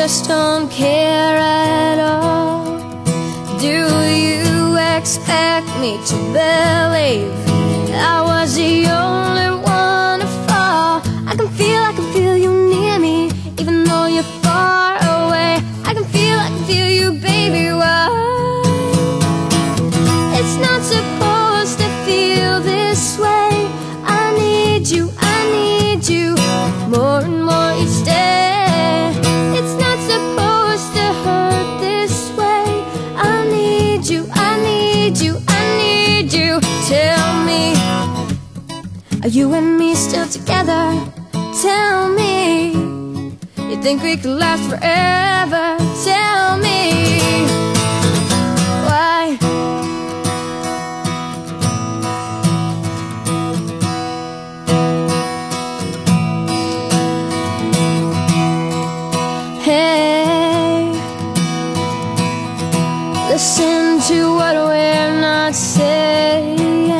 just don't care at all? Do you expect me to believe I was the only one to fall? I can feel you near me, even though you're far away. I can feel you, baby, why? It's not supposed to feel this way. I need you more and more each day. It's not supposed to hurt this way. I need you. Tell me, are you and me still together? Tell me, you think we could last forever? Tell me, why? Hey, listen to what we're not saying.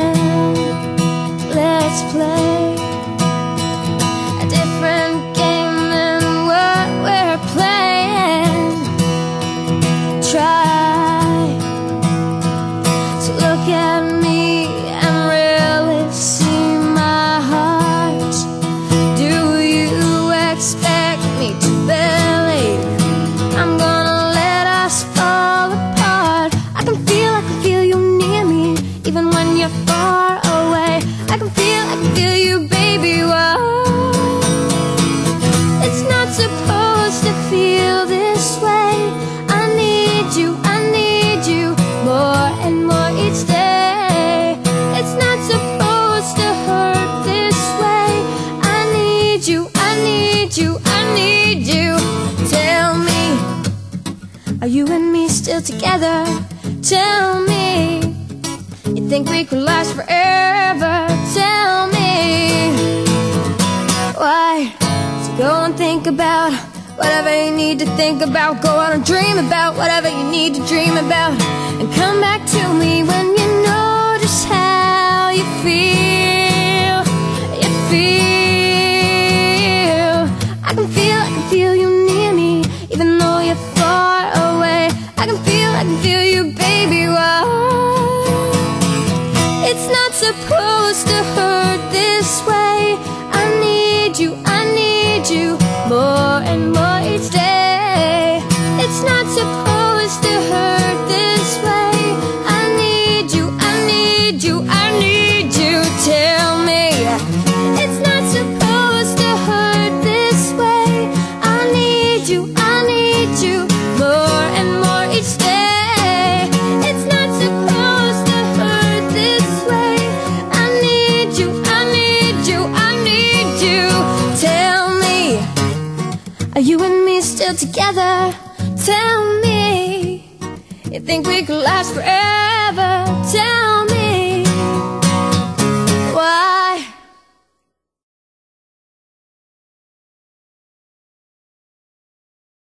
Let's play a different game than what we're playing. Try to look at me and really see my heart. Do you expect me to believe I'm gonna let us fall apart? I can feel you near me, even when you're far away. I can feel you, baby, why? It's not supposed to feel this way. I need you more and more each day. It's not supposed to hurt this way. I need you. Tell me, are you and me still together? Tell me, you think we could last forever? Tell me, why? So go and think about whatever you need to think about. Go out and dream about whatever you need to dream about, and come back to me when you know just how you feel. I can feel you near me, even though you're far away. I can feel you, baby, why? It's not supposed to hurt this way. I need you more and more each day. It's not supposed to hurt this way. I need you. Tell me, it's not supposed to hurt this way. I need you more and more each day. It's not supposed to hurt this way. I need you. Tell me, are you and me still together? Tell me, you think we could last forever?